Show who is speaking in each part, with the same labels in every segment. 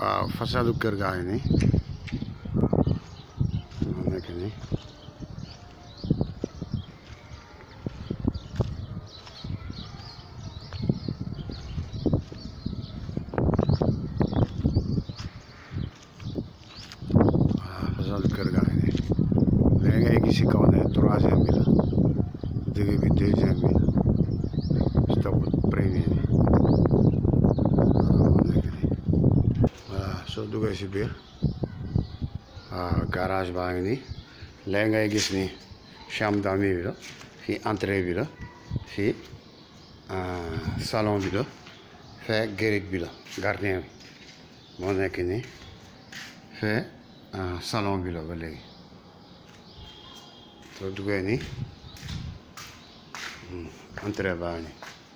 Speaker 1: waaw façadu kër gaa ngi nii moo nekk nii waaw façadu kër gaa ngi nii léegi ngay gis si kaw ne troisième bi la digg bi deuxième bi si topp premier bi waaw moo nekk nii voilà soo duggee si biir waaw garage baa ngi nii léegi ngay gis ni chambre d'amis bi la fii entrée bi la fii salon bi la fee gérig bi la gardien bi moo nekk nii fee salon bi la ba léegi soo duggee nii entrée baa ngi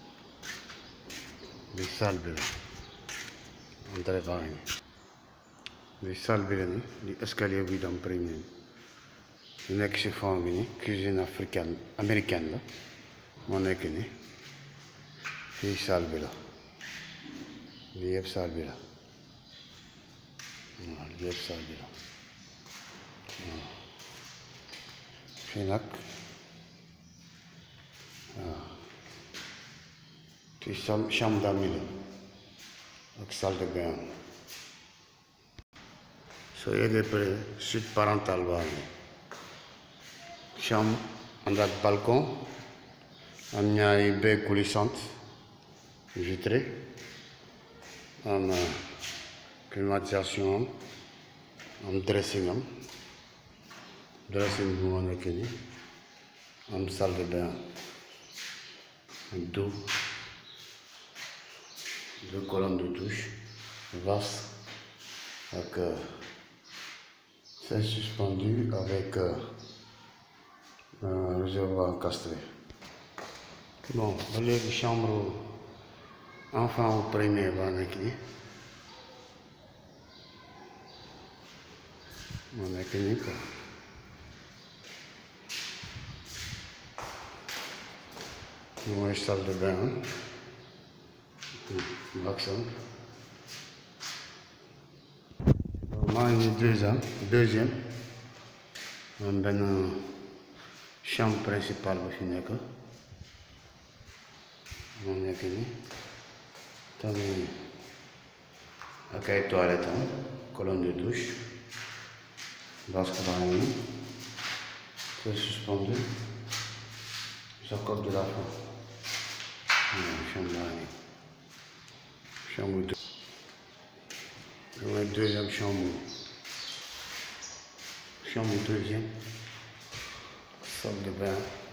Speaker 1: bi salle bi la entrée baa ngi li salle bi la ni li escalier buy dem premier bi nekk ci fond bi ni cuisine africaine américaine la moo nekk ni fii salle bi la lii yëpp salle bi la waaw lii yëpp salle bi la fii nag waaw fii chambre d'amis la ak salle de bain soo yeggee pare suite parentale baa ngi chambre ànd ak balcon am ñaari baies coulissantes vitrées am climatisation am dressing bi moo nekk nii am salle de bain ak deux colonnes de douche vaste ak c'est suspendu avec un réservoir encastré. Bon, ba léegi chambre enfant au premier baa nekk nii moo nekk nii quoi. Mooy salle de bain maximum. maa ngi deuxième am benn chambre principale ba fi nekk moo nekk nii tamit ak ay toilettes am colonne de douche vasque baa ngi nii c'est suspendu sa coque de la fin chambre baa ngi chambre mooy deuxième chambre deuxième salle de bain